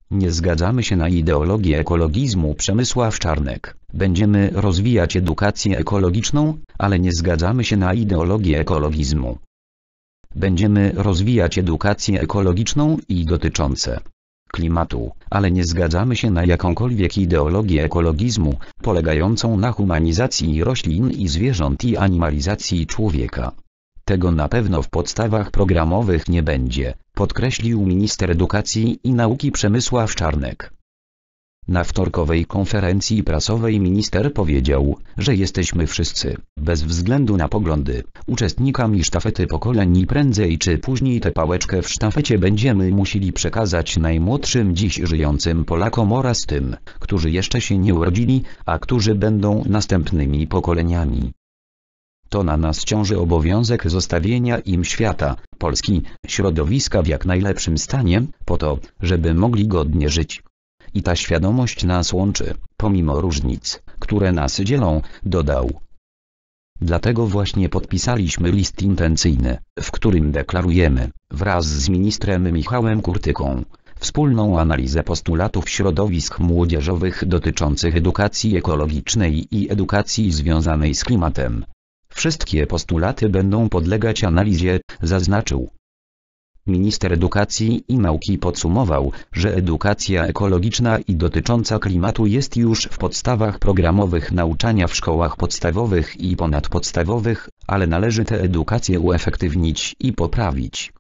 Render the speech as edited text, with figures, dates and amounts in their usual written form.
Nie zgadzamy się na ideologię ekologizmu. Przemysław Czarnek. Będziemy rozwijać edukację ekologiczną, ale nie zgadzamy się na ideologię ekologizmu. Będziemy rozwijać edukację ekologiczną i dotyczące klimatu, ale nie zgadzamy się na jakąkolwiek ideologię ekologizmu, polegającą na humanizacji roślin i zwierząt i animalizacji człowieka. Tego na pewno w podstawach programowych nie będzie, podkreślił minister edukacji i nauki Przemysław Czarnek. Na wtorkowej konferencji prasowej minister powiedział, że jesteśmy wszyscy, bez względu na poglądy, uczestnikami sztafety pokoleń i prędzej czy później tę pałeczkę w sztafecie będziemy musieli przekazać najmłodszym dziś żyjącym Polakom oraz tym, którzy jeszcze się nie urodzili, a którzy będą następnymi pokoleniami. To na nas ciąży obowiązek zostawienia im świata, Polski, środowiska w jak najlepszym stanie, po to, żeby mogli godnie żyć. I ta świadomość nas łączy, pomimo różnic, które nas dzielą, dodał. Dlatego właśnie podpisaliśmy list intencyjny, w którym deklarujemy, wraz z ministrem Michałem Kurtyką, wspólną analizę postulatów środowisk młodzieżowych dotyczących edukacji ekologicznej i edukacji związanej z klimatem. Wszystkie postulaty będą podlegać analizie, zaznaczył. Minister edukacji i nauki podsumował, że edukacja ekologiczna i dotycząca klimatu jest już w podstawach programowych nauczania w szkołach podstawowych i ponadpodstawowych, ale należy tę edukację uefektywnić i poprawić.